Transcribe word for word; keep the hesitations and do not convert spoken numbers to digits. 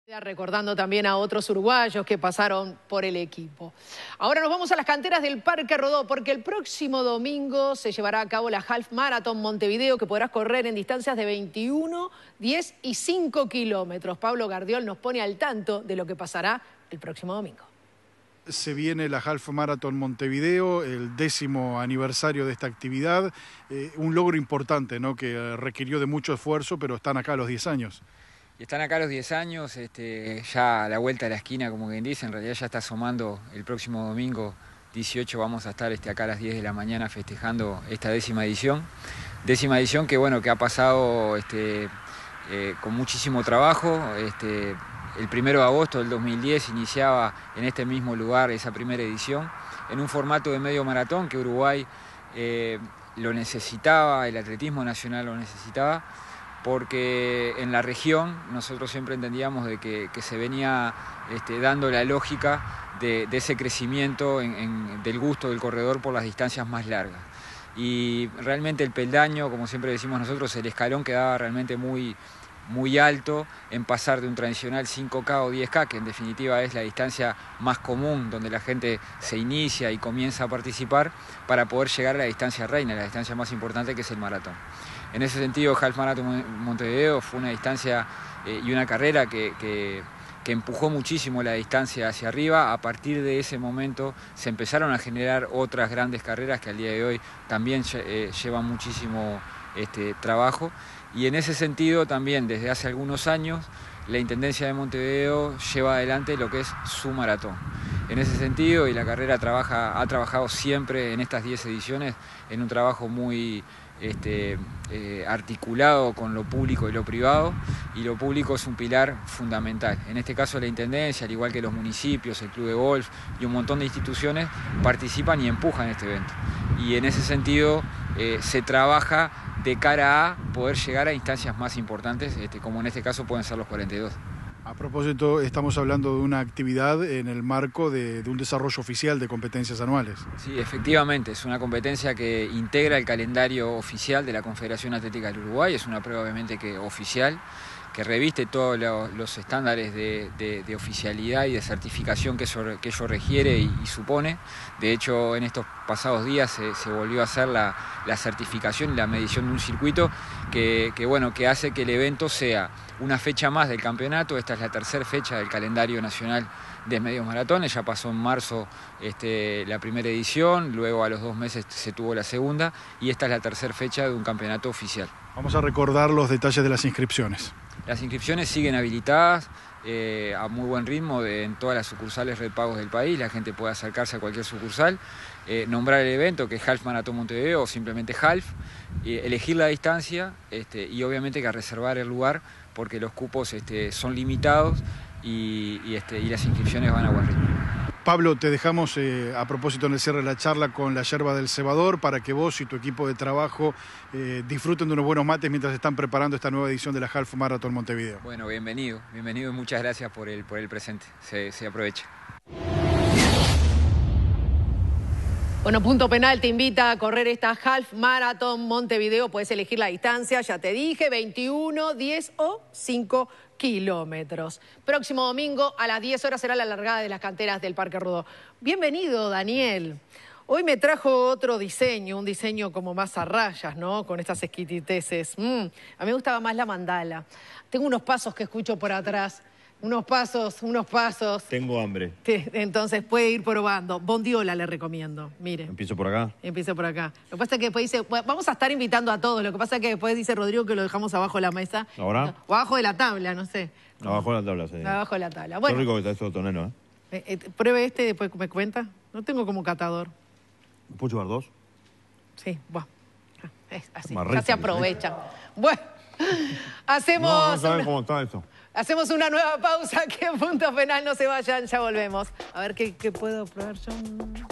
Recordando también a otros uruguayos que pasaron por el equipo. Ahora nos vamos a las canteras del Parque Rodó, porque el próximo domingo se llevará a cabo la Half Marathon Montevideo, que podrás correr en distancias de veintiuno, diez y cinco kilómetros. Pablo Gardiol nos pone al tanto de lo que pasará el próximo domingo. Se viene la Half Marathon Montevideo, el décimo aniversario de esta actividad, eh, un logro importante, ¿no?, que requirió de mucho esfuerzo, pero están acá a los diez años. Y están acá a los diez años, este, ya a la vuelta de la esquina, como quien dice, en realidad ya está asomando el próximo domingo dieciocho, vamos a estar este, acá a las diez de la mañana festejando esta décima edición. Décima edición que, bueno, que ha pasado este, eh, con muchísimo trabajo. Este, el primero de agosto del dos mil diez iniciaba en este mismo lugar esa primera edición, en un formato de medio maratón que Uruguay eh, lo necesitaba, el atletismo nacional lo necesitaba, porque en la región nosotros siempre entendíamos de que, que se venía este, dando la lógica de, de ese crecimiento en, en, del gusto del corredor por las distancias más largas. Y realmente el peldaño, como siempre decimos nosotros, el escalón quedaba realmente muy, muy alto en pasar de un tradicional cinco K o diez K, que en definitiva es la distancia más común donde la gente se inicia y comienza a participar, para poder llegar a la distancia reina, la distancia más importante, que es el maratón. En ese sentido, Half Marathon Montevideo fue una distancia eh, y una carrera que, que, que empujó muchísimo la distancia hacia arriba. A partir de ese momento se empezaron a generar otras grandes carreras que al día de hoy también eh, llevan muchísimo este, trabajo. Y en ese sentido también, desde hace algunos años, la Intendencia de Montevideo lleva adelante lo que es su maratón. En ese sentido, y la carrera trabaja, ha trabajado siempre en estas diez ediciones en un trabajo muy este, eh, articulado con lo público y lo privado, y lo público es un pilar fundamental. En este caso la Intendencia, al igual que los municipios, el Club de Golf y un montón de instituciones, participan y empujan este evento. Y en ese sentido eh, se trabaja de cara a poder llegar a instancias más importantes, este, como en este caso pueden ser los cuarenta y dos. A propósito, estamos hablando de una actividad en el marco de, de un desarrollo oficial de competencias anuales. Sí, efectivamente, es una competencia que integra el calendario oficial de la Confederación Atlética del Uruguay, es una prueba obviamente que oficial, que reviste todos los, los estándares de, de, de oficialidad y de certificación que eso, que ello requiere y, y supone. De hecho, en estos pasados días se, se volvió a hacer la, la certificación y la medición de un circuito que, que, bueno, que hace que el evento sea una fecha más del campeonato. Esta es la tercera fecha del calendario nacional de medios maratones. Ya pasó en marzo este, la primera edición, luego a los dos meses se tuvo la segunda, y esta es la tercera fecha de un campeonato oficial. Vamos a recordar los detalles de las inscripciones. Las inscripciones siguen habilitadas eh, a muy buen ritmo de, en todas las sucursales Red Pagos del país. La gente puede acercarse a cualquier sucursal, eh, nombrar el evento, que es Half Marathon Montevideo, o simplemente Half, eh, elegir la distancia este, y obviamente que reservar el lugar, porque los cupos este, son limitados y, y, este, y las inscripciones van a buen ritmo. Pablo, te dejamos eh, a propósito en el cierre de la charla con la yerba del cebador, para que vos y tu equipo de trabajo eh, disfruten de unos buenos mates mientras están preparando esta nueva edición de la Half Marathon Montevideo. Bueno, bienvenido, bienvenido y muchas gracias por el, por el presente, se, se aprovecha. Bueno, Punto Penal te invita a correr esta Half Marathon Montevideo. Puedes elegir la distancia, ya te dije, veintiuno, diez o cinco kilómetros. Próximo domingo a las diez horas será la largada de las canteras del Parque Rodó. Bienvenido, Daniel. Hoy me trajo otro diseño, un diseño como más a rayas, ¿no? Con estas exquisiteces. Mm, a mí me gustaba más la mandala. Tengo unos pasos que escucho por atrás. Unos pasos, unos pasos. Tengo hambre. Entonces puede ir probando. Bondiola le recomiendo, mire. ¿Empiezo por acá? Empiezo por acá. Lo que pasa es que después dice, bueno, vamos a estar invitando a todos. Lo que pasa es que después dice Rodrigo que lo dejamos abajo de la mesa. ¿Ahora? O abajo de la tabla, no sé. Abajo de la tabla, sí. Abajo de la tabla. Bueno. Qué rico que está esto tonero, ¿eh? Eh, eh, pruebe este y después me cuenta. No tengo como catador. ¿Puedo llevar dos? Sí, bueno. Es así, Más ya rico, se aprovechan. Bueno, hacemos... No, no saben una... cómo está esto. Hacemos una nueva pausa, que en Punto Penal no se vayan, ya volvemos. A ver qué, qué puedo probar yo.